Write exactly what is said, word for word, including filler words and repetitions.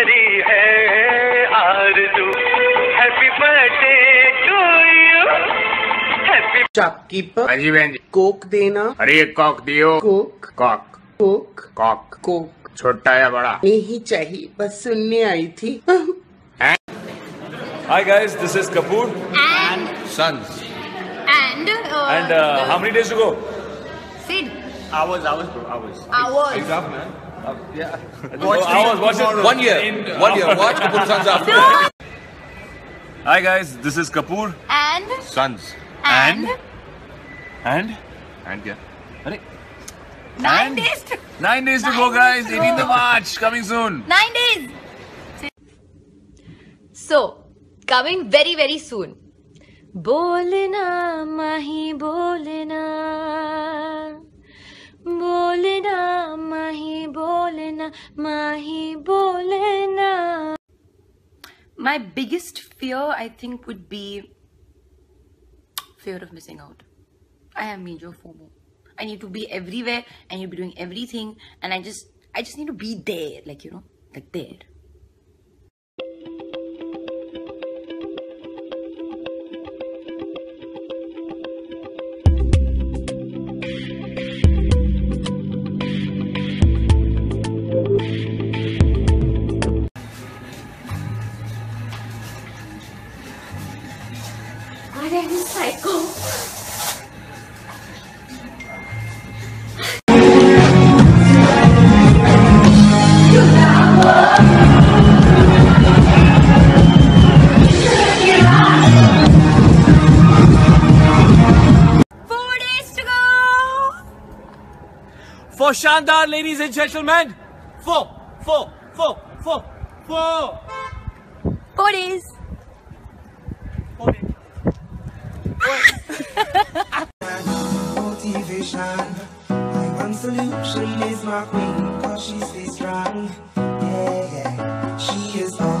करी है Arzoo happy birthday to you happy shopkeeper हाँ जी बहन जी कोक देना अरे एक कॉक दियो coke coke coke coke coke छोटा या बड़ा नहीं चाहिए बस सुनने आई थी Hi guys, this is Kapoor And Sons and uh, and uh, how many days to go? Sid. hours hours bro hours Hours. exam man uh, yeah Watch hours, watch it. one year In, uh, one year watch Kapoor Sons after Hi guys, this is Kapoor And Sons and and and क्या अरे nine days. To, nine days to Nine go guys, days to eighteenth of go. March coming soon. Nine days. So coming very very soon. बोलना माही बोलना बोलना माही बोलना माही बोलना. My biggest fear, I think, would be fear of missing out. I have major FOMO. I need to be everywhere. I need to be doing everything, and I just, I just need to be there, like you know, like there. I am psycho. Four days to go. For Shandar, ladies and gentlemen, four, four, four, four, four. Four days. Motivation. My one solution is my queen, cause she stays strong. Yeah, yeah. She is all